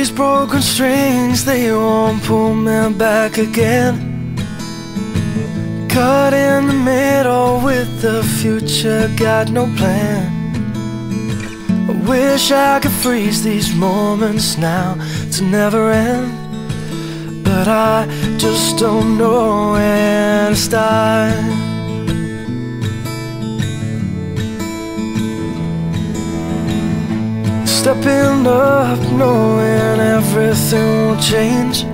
These broken strings, they won't pull me back again. Caught in the middle with the future, got no plan. I wish I could freeze these moments now to never end, but I just don't know where to start. Stepping up, knowing everything will change.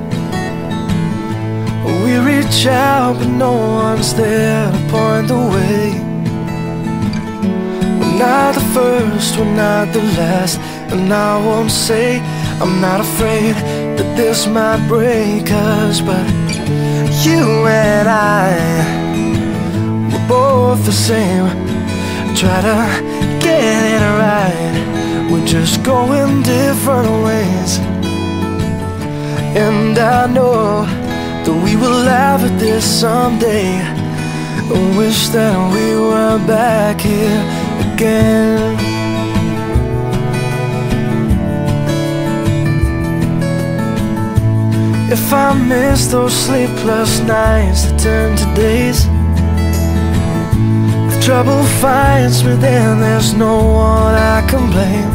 We reach out, but no one's there to point the way. We're not the first, we're not the last, and I won't say I'm not afraid that this might break us. But you and I, we're both the same. Try to get it right, we're just going different ways. And I know that we will laugh at this someday. I wish that we were back here again. If I miss those sleepless nights that turn to days, if trouble finds me, then there's no one I can blame.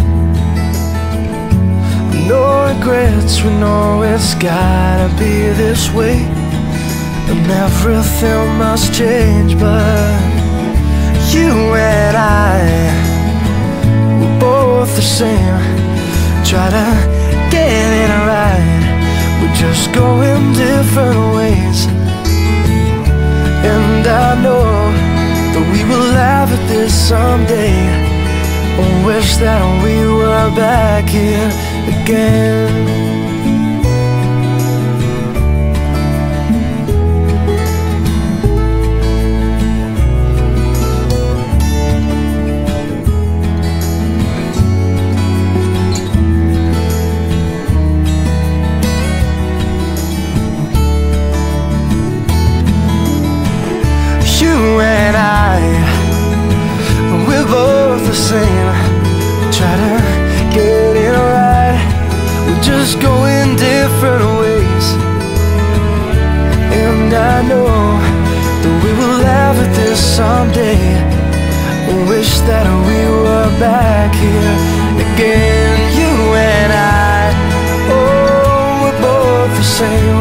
No regrets, we know it's gotta be this way, and everything must change. But you and I, we're both the same. Try to get it right, we're just going different ways. And I know that we will laugh at this someday. I wish that we were back here again. You and I, we're both the same. Try to get it right, we're just going different ways. And I know that we will laugh at this someday. I wish that we were back here again. You and I, oh, we're both the same.